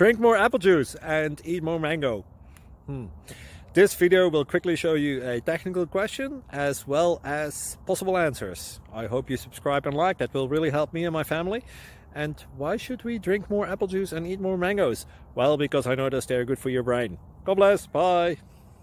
Drink more apple juice and eat more mango. This video will quickly show you a technical question as well as possible answers. I hope you subscribe and like, that will really help me and my family. And why should we drink more apple juice and eat more mangoes? Well, because I noticed they're good for your brain. God bless, bye!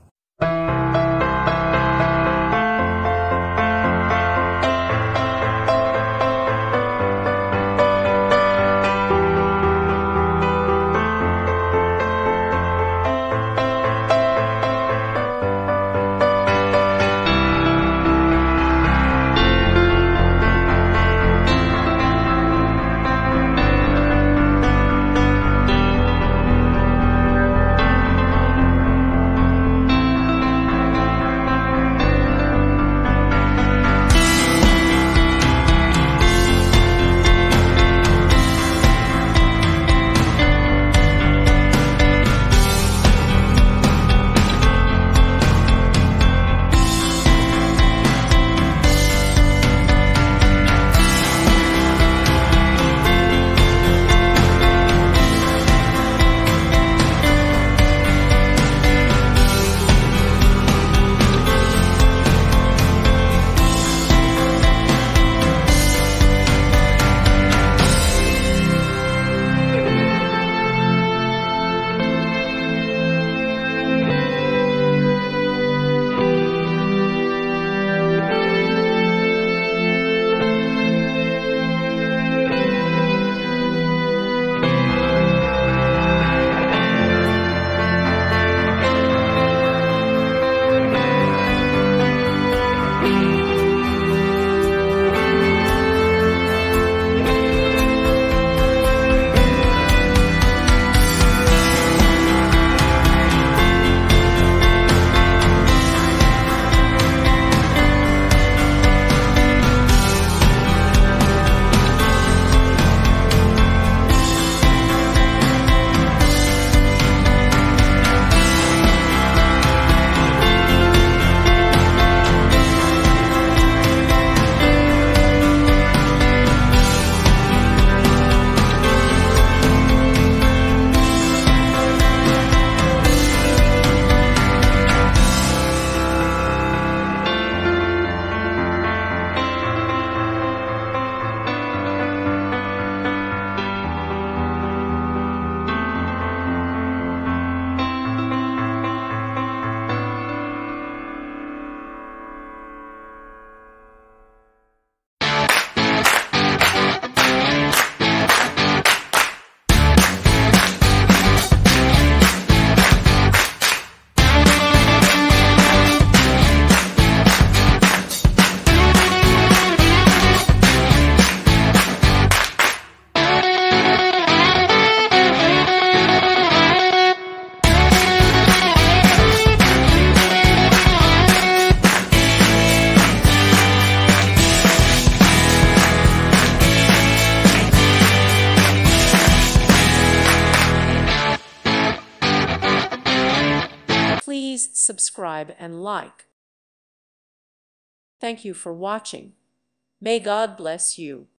Please subscribe and like. Thank you for watching. May God bless you.